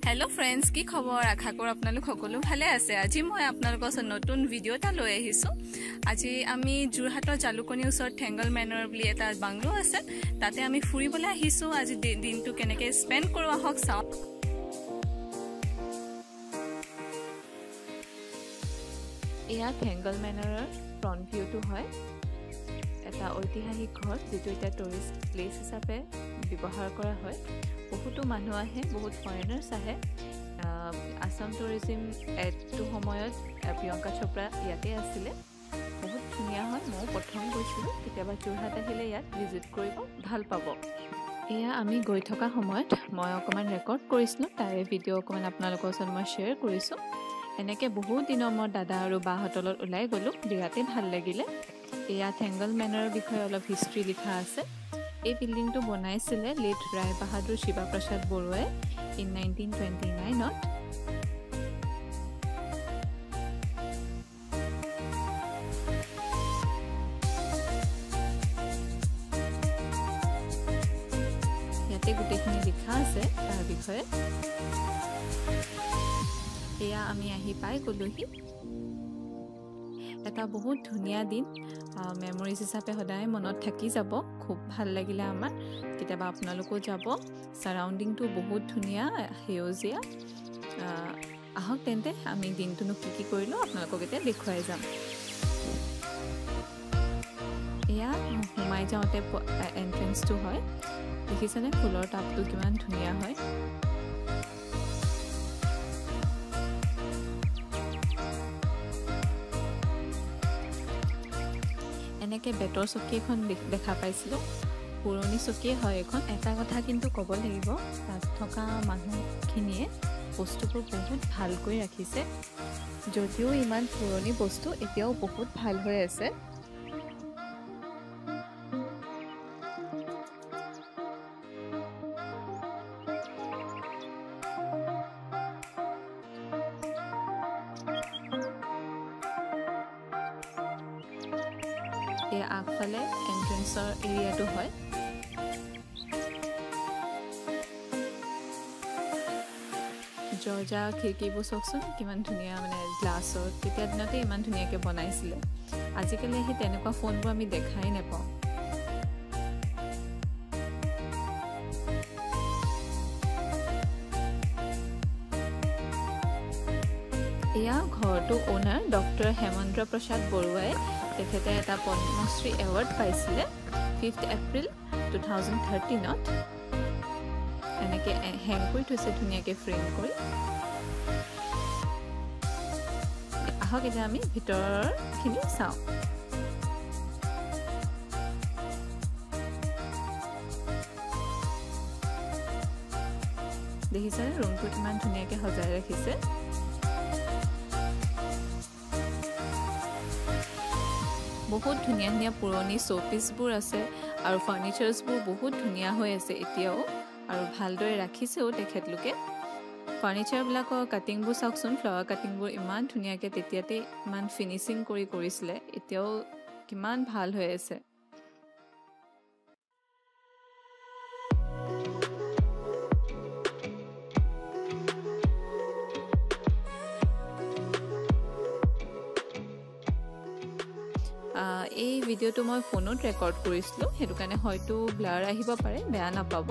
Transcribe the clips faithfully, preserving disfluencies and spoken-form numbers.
Hello friends की खबर आशा कर आपनालोक सकलो भाले आछे। আজি মই आपनालोকৰ ওচৰত নতুন ভিডিও এটা লৈ আহিছো। আজি আমি যোৰহাটৰ জালুকনি ওচৰত থেঙ্গল মেনৰ বুলি এটা বাংলো আছে, তাতে আমি ফুৰিবলৈ আহিছো। আজি দিনটো কেনেকৈ স্পেন্ড কৰো আহক চাও। এয়া থেঙ্গল মেনৰৰ ফ্ৰন্ট ভিউটো হয়। এটা ঐতিহাসিক ঘৰ যেটো এটা টুৰিষ্ট প্লেস হিচাপে ব্যৱহাৰ কৰা হয়। বহুতো মানুহ আহে, বহুত ফৰেনাৰ্স আহে। আসাম টুৰিজম এটো সময়ত প্ৰিয়ংকা চোপ্ৰা ইয়াতে আছিলে। বহুত ধুনীয়া হয়। মই প্ৰথম গৈছিলো, কেতিয়াবা যোৰহাট আহিলে ইয়াত ভিজিট কৰিব ভাল পাব। এয়া আমি গৈ থকা সময়ত মই অকমান ৰেকৰ্ড কৰিছিলো, তাৰে ভিডিঅ' অকমান আপোনালোকৰ ওচৰত মই শ্বেয়াৰ কৰিছো। এনেকে বহুত দিনৰ মই দাদা আৰু বাহঁতলত ওলাই গলো, বিৰাতে ভাল লাগিলে। এয়া থেঙ্গল মেনৰৰ বিষয়ে অলপ হিষ্ট্ৰী লিখা আছে। এই বিল্ডিংটো বনাইছিলে লেট ৰায় বাহাদুৰ শিৱা প্ৰসাদ বৰুৱাই ইন নাইনটিন টুৱেণ্টি নাইনত। ইয়াতে গোটেইখিনি লিখা আছে তাৰ বিষয়ে। এয়া আমি আহি পাই গলোহি। এটা বহুত ধুনীয়া দিন, মেমৰিজ হিচাপে সদায় মনত থাকি যাব। খুব ভাল লাগিলে আমাৰ। কেতিয়াবা আপোনালোকেও যাব। সাৰাউণ্ডিংটো বহুত ধুনীয়া, সেউজীয়া। আহক তেন্তে আমি দিনটোনো কি কি কৰিলো আপোনালোকক এতিয়া দেখুৱাই যাম। এয়া সোমাই যাওঁতে এন্ট্ৰেন্সটো হয়। দেখিছেনে ফুলৰ টাবটো কিমান ধুনীয়া হয়। এনেকে বেটৰ চকী এখন দেখা পাইছিলোঁ। পুৰণি চকীয়ে হয় এখন। এটা কথা কিন্তু ক'ব লাগিব, তাত থকা মানুহখিনিয়ে বস্তুবোৰ বহুত ভালকৈ ৰাখিছে। যদিও ইমান পুৰণি বস্তু এতিয়াও বহুত ভাল হৈ আছে। এই আগফালে এন্ট্ৰেন্সৰ এৰিয়াটো হয়। দৰ্জা খিৰিকীবোৰ চাওকচোন কিমান ধুনীয়া, মানে গ্লাছৰ। তেতিয়া দিনতে ইমান ধুনীয়াকৈ বনাইছিলে। আজিকালি সেই তেনেকুৱা ফোনবোৰ আমি দেখাই নাপাওঁ। এয়া ঘৰটো অ'নাৰ ডক্টৰ হেমন্ত প্ৰসাদ বৰুৱাই। তেখেতে এটা পদ্মশ্ৰী এৱাৰ্ড পাইছিলে ফিফ্থ এপ্ৰিল টু থাউজেণ্ড থাৰ্টিনত। এনেকৈ হেং কৰি থৈছে ধুনীয়াকৈ ফ্ৰেম কৰি। আহক এতিয়া আমি ভিতৰৰখিনি চাওঁ। দেখিছেনে ৰুমটো কিমান ধুনীয়াকৈ সজাই ৰাখিছে। বহুত ধুনীয়া ধুনীয়া পুৰণি শ্ব'পিচবোৰ আছে আৰু ফাৰ্নিচাৰ্ছবোৰ বহুত ধুনীয়া হৈ আছে এতিয়াও, আৰু ভালদৰে ৰাখিছেও তেখেতলোকে। ফাৰ্নিচাৰবিলাকৰ কাটিংবোৰ চাওকচোন, ফ্লাৱাৰ কাটিংবোৰ ইমান ধুনীয়াকৈ তেতিয়াতে ইমান ফিনিচিং কৰি কৰিছিলে, এতিয়াও কিমান ভাল হৈ আছে। এই ভিডিঅ'টো মই ফোনত ৰেকৰ্ড কৰিছিলোঁ, সেইটো কাৰণে হয়তো ব্লাৰ আহিব পাৰে, বেয়া নাপাব।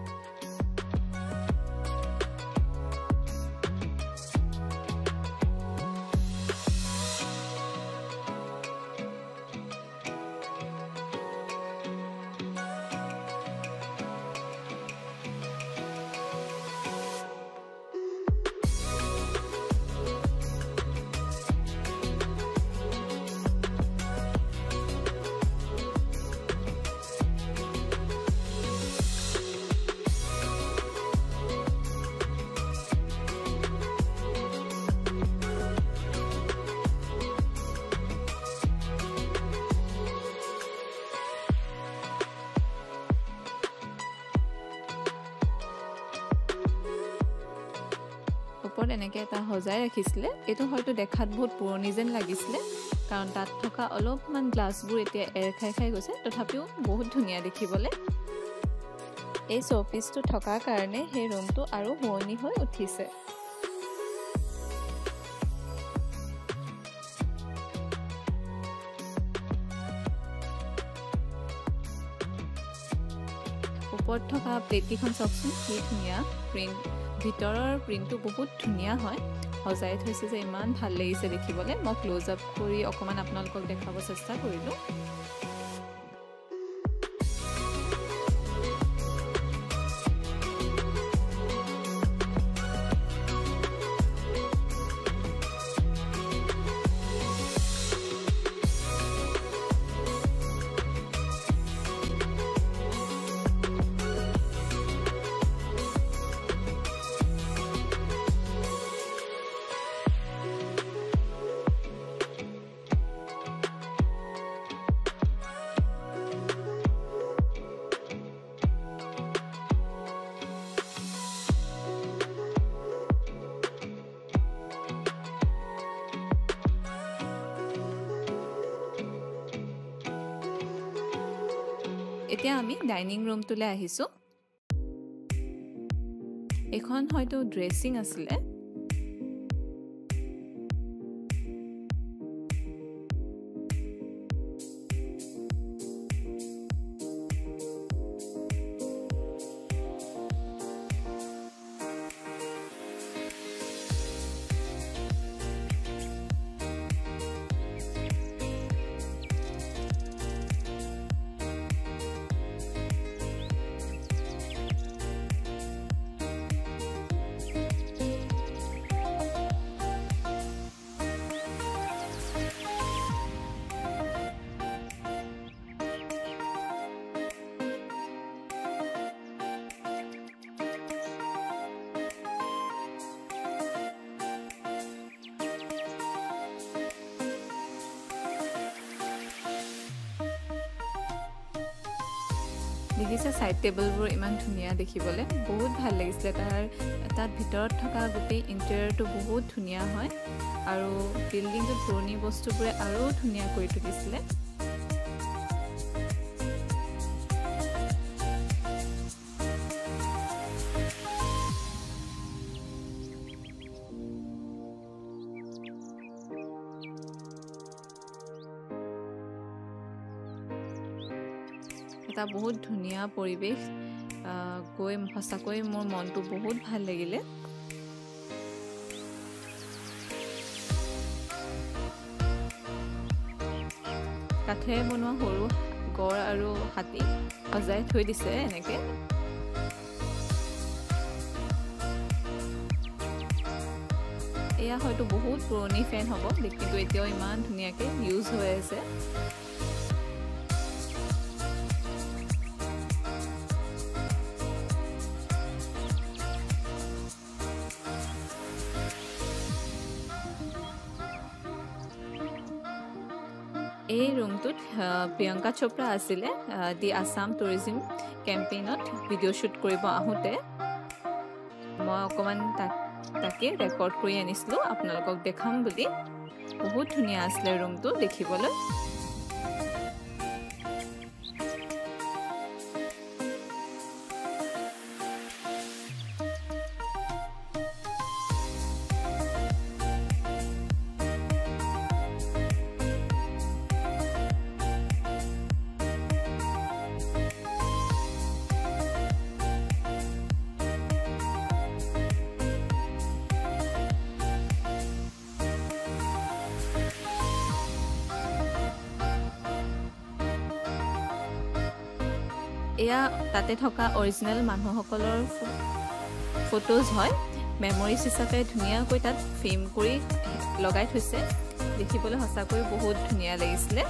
ওপৰত এনেকৈ এটা সজাই ৰাখিছিলে। এইটো হয়তো দেখাত বহুত পুৰণি যেন লাগিছিলে, কাৰণ তাত থকা অলপমান গ্লাছবোৰ এতিয়া এৰ খাই খাই গৈছে, তথাপিও বহুত ধুনীয়া দেখিবলৈ। এই শ্ব'পিচটো থকাৰ কাৰণে সেই ৰুমটো আৰু শুৱনি হৈ উঠিছে। ওপৰত থকা প্লেটকেইখন চাওকচোন, কি ধুনীয়া প্ৰিণ্ট, ভিতৰৰ প্ৰিণ্টটো বহুত ধুনীয়া হয়, সজাই থৈছে যে ইমান ভাল লাগিছে দেখিবলৈ। মই ক্ল'জ আপ কৰি অকণমান আপোনালোকক দেখাব চেষ্টা কৰিলোঁ। এতিয়া আমি ডাইনিং ৰুমটোলৈ আহিছোঁ। এখন হয়তো ড্ৰেছিং আছিলে। দেখিছে সাইড টেবলবোৰ ইমান ধুনীয়া দেখিবলৈ, বহুত ভাল লাগিছিলে। তাৰ তাত ভিতৰত থকা গোটেই ইণ্টেৰিয়ৰটো বহুত ধুনীয়া হয় আৰু বিল্ডিংটোত পুৰণি বস্তুবোৰে আৰু ধুনীয়া কৰি তুলিছিলে। এটা বহুত ধুনীয়া পৰিৱেশ, গৈ সঁচাকৈ মোৰ মনটো বহুত ভাল লাগিলে। কাঠেৰে বনোৱা সৰু গড় আৰু হাতী সজাই থৈ দিছে এনেকে। এয়া হয়তো বহুত পুৰণি ফেন হ'ব, কিন্তু এতিয়াও ইমান ধুনীয়াকৈ ইউজ হৈ আছে। এই ৰুমটোত প্ৰিয়ংকা চোপ্ৰা আছিলে দি আছাম টুৰিজিম কেম্পেইনত ভিডিঅ' শ্বুট কৰিব আহোঁতে। মই অকণমান তাক তাকে ৰেকৰ্ড কৰি আনিছিলোঁ আপোনালোকক দেখাম বুলি। বহুত ধুনীয়া আছিলে ৰুমটো দেখিবলৈ। এয়া তাতে থকা অৰিজিনেল মানুহসকলৰ ফটোজ হয়, মেমৰিজ হিচাপে ধুনীয়াকৈ তাত ফ্ৰেম কৰি লগাই থৈছে। দেখিবলৈ সঁচাকৈ বহুত ধুনীয়া লাগিছিলে।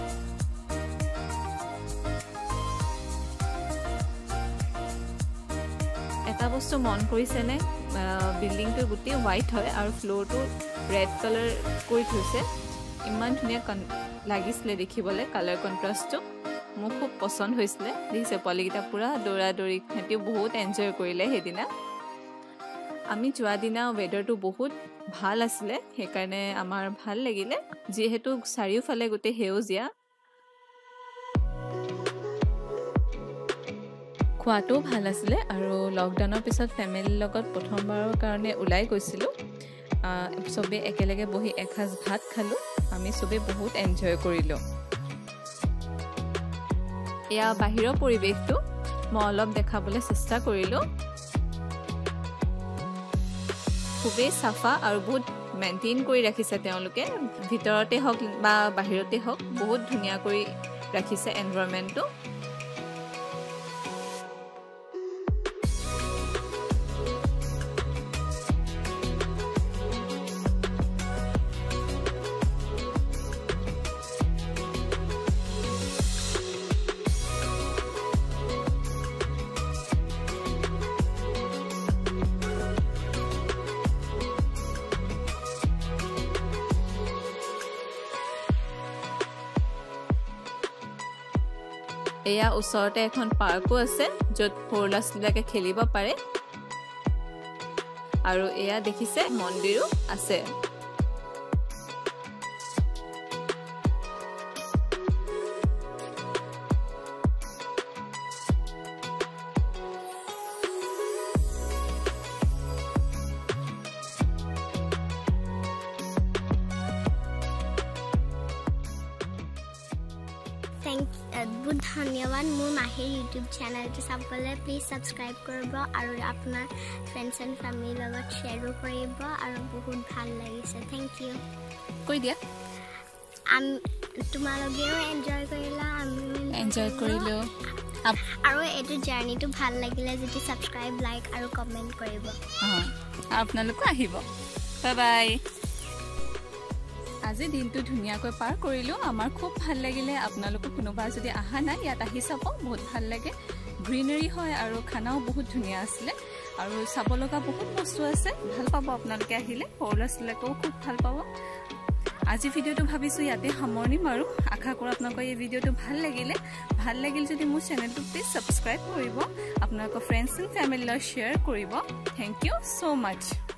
এটা বস্তু মন কৰিছেনে, বিল্ডিংটো গোটেই হোৱাইট হয় আৰু ফ্ল'ৰটো ৰেড কালাৰ কৰি থৈছে। ইমান ধুনীয়া লাগিছিলে দেখিবলৈ কালাৰ কণ্ট্ৰাষ্টটো। মোৰ খুব পচন্দ হৈছিলে। দেখিছে পোৱালীকেইটা পূৰা দৌৰা দৌৰি, সিহঁতেও বহুত এনজয় কৰিলে সেইদিনা। আমি যোৱা দিনা ৱেডাৰটো বহুত ভাল আছিলে, সেইকাৰণে আমাৰ ভাল লাগিলে, যিহেতু চাৰিওফালে গোটেই সেউজীয়া। খোৱাটো ভাল আছিলে আৰু লকডাউনৰ পিছত ফেমিলিৰ লগত প্ৰথমবাৰৰ কাৰণে ওলাই গৈছিলোঁ সবে একেলগে বহি এসাঁজ ভাত খালোঁ আমি সবে বহুত এনজয় কৰিলোঁ এয়া বাহিৰৰ পৰিৱেশটো মই অলপ দেখাবলৈ চেষ্টা কৰিলোঁ খুবেই চাফা আৰু বহুত মেইনটেইন কৰি ৰাখিছে তেওঁলোকে ভিতৰতে হওক বা বাহিৰতে হওক বহুত ধুনীয়া কৰি ৰাখিছে এনভাইৰনমেণ্টটো এয়া ওচৰতে এখন পাৰ্কো আছে য'ত সৰু ল'ৰা-ছোৱালীবিলাকে খেলিব পাৰে আৰু এয়া দেখিছে মন্দিৰো আছে Thank you. धन्यवाद मोर माहिर यूट्यूब चैनल to सबले प्लीज सब्सक्राइब करब और अपना फ्रेंड्स एंड फैमिली লগত शेयर करब और बहुत ভাল লাগিছে थैंक यू কৈ দিয়া আম তোমালোকেও এনজয় কৰিলা আমি এনজয় কৰিলো আৰু এটো জাৰ্নিটো ভাল লাগিলে যদি সাবস্ক্ৰাইব লাইক আৰু কমেন্ট কৰিব হ্যাঁ আপোনালোকো আহিব বাই বাই আজি দিনটো ধুনিয়াকৈ পাৰ কৰিলো আমাৰ খুব ভাল লাগিলে আপোনালোক কোনোবা যদি আহা নাই ইয়াত আহি চাব বহুত ভাল লাগে গ্ৰীনাৰী হয় আৰু খানাও বহুত ধুনিয়া আছিল আৰু চাব লগা বহুত বস্তু আছে ভাল পাব আপোনালোকে আহিলে পৰলাছলৈকো খুব ভাল পাব আজি ভিডিওটো ভাবিছো ইয়াতে সামৰণি মাৰো আশা কৰো আপোনালোকৰ এই ভিডিওটো ভাল লাগিলে ভাল লাগিল যদি মোৰ চেনেলটো প্লিজ সাবস্ক্ৰাইব কৰিব আপোনালোকৰ ফ্ৰেণ্ডছ এণ্ড ফেমিলি লগত শ্বেয়াৰ কৰিব থ্যাংক ইউ সো মাচ